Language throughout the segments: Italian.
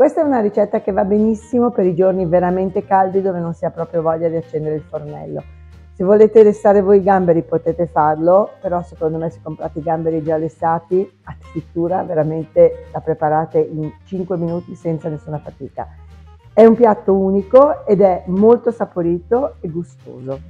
Questa è una ricetta che va benissimo per i giorni veramente caldi dove non si ha proprio voglia di accendere il fornello. Se volete lessare voi i gamberi potete farlo, però secondo me se comprate i gamberi già lessati, addirittura veramente la preparate in 5 minuti senza nessuna fatica. È un piatto unico ed è molto saporito e gustoso.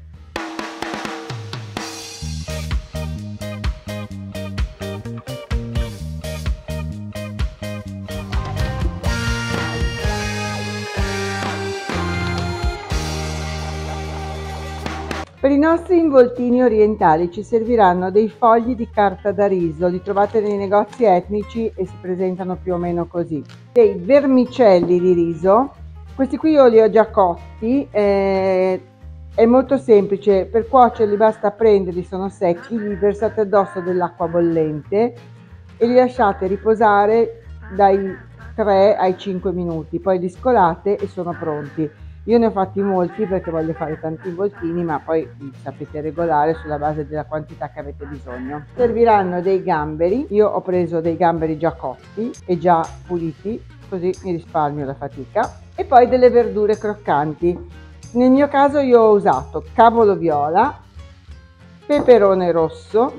Per i nostri involtini orientali ci serviranno dei fogli di carta da riso, li trovate nei negozi etnici e si presentano più o meno così. Dei vermicelli di riso, questi qui io li ho già cotti, è molto semplice, per cuocerli basta prenderli, sono secchi, li versate addosso dell'acqua bollente e li lasciate riposare dai 3 ai 5 minuti, poi li scolate e sono pronti. Io ne ho fatti molti perché voglio fare tanti involtini, ma poi sapete regolare sulla base della quantità che avete bisogno. Serviranno dei gamberi, io ho preso dei gamberi già cotti e già puliti, così mi risparmio la fatica, e poi delle verdure croccanti. Nel mio caso io ho usato cavolo viola, peperone rosso,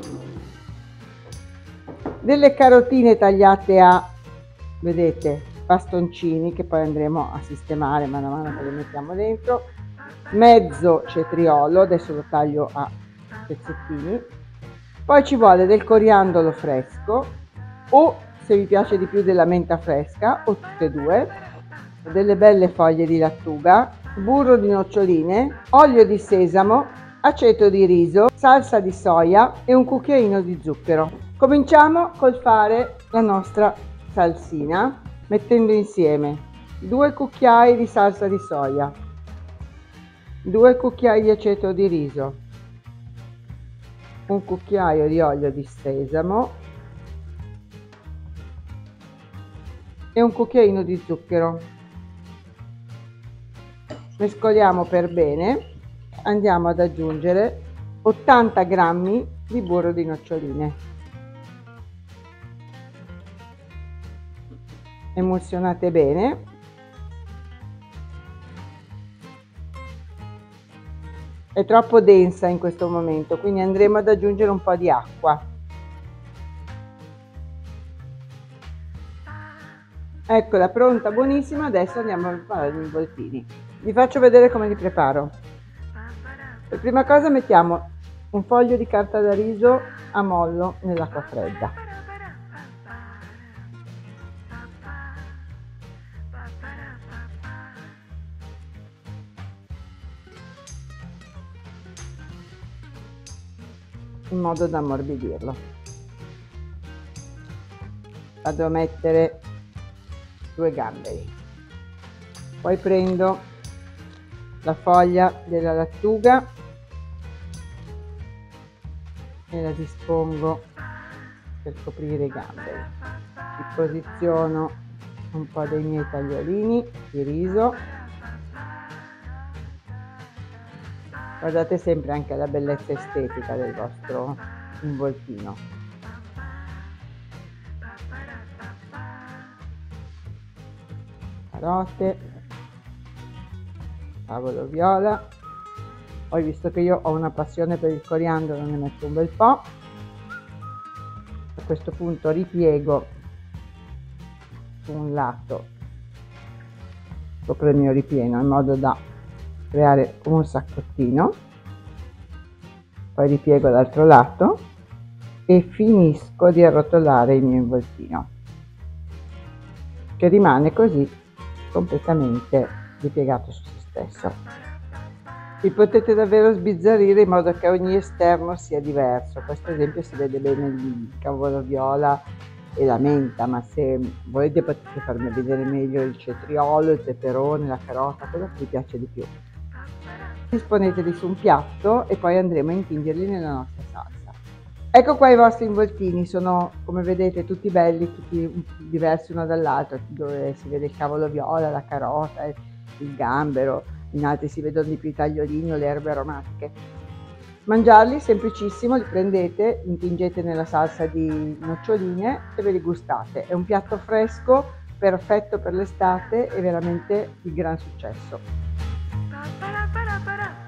delle carotine tagliate a, vedete, bastoncini che poi andremo a sistemare man mano che le mettiamo dentro, mezzo cetriolo, adesso lo taglio a pezzettini, poi ci vuole del coriandolo fresco o se vi piace di più della menta fresca o tutte e due, delle belle foglie di lattuga, burro di noccioline, olio di sesamo, aceto di riso, salsa di soia e un cucchiaino di zucchero. Cominciamo col fare la nostra salsina mettendo insieme 2 cucchiai di salsa di soia, 2 cucchiai di aceto di riso, un cucchiaio di olio di sesamo e un cucchiaino di zucchero. Mescoliamo per bene, andiamo ad aggiungere 80 grammi di burro di noccioline. Emulsionate bene, è troppo densa in questo momento, quindi andremo ad aggiungere un po' di acqua. Eccola pronta, buonissima. Adesso andiamo a preparare gli involtini. Vi faccio vedere come li preparo. Per prima cosa mettiamo un foglio di carta da riso a mollo nell'acqua fredda. In modo da ammorbidirlo. Vado a mettere 2 gamberi, poi prendo la foglia della lattuga e la dispongo per coprire i gamberi. Ci posiziono un po' dei miei tagliolini di riso. Guardate sempre anche alla bellezza estetica del vostro involtino. Carote, cavolo viola, poi visto che io ho una passione per il coriandolo ne metto un bel po'. A questo punto ripiego su un lato sopra il mio ripieno in modo da creare un saccottino, poi ripiego l'altro lato e finisco di arrotolare il mio involtino che rimane così completamente ripiegato su se stesso. Vi potete davvero sbizzarrire in modo che ogni esterno sia diverso. Questo esempio si vede bene il cavolo viola e la menta, ma se volete potete farmi vedere meglio il cetriolo, il peperone, la carota, quello che vi piace di più. Disponeteli su un piatto e poi andremo a intingerli nella nostra salsa. Ecco qua i vostri involtini, sono come vedete tutti belli, tutti diversi uno dall'altro, dove si vede il cavolo viola, la carota, il gambero, in altri si vedono di più i tagliolini o le erbe aromatiche. Mangiarli semplicissimo, li prendete, li intingete nella salsa di noccioline e ve li gustate. È un piatto fresco, perfetto per l'estate e veramente di gran successo.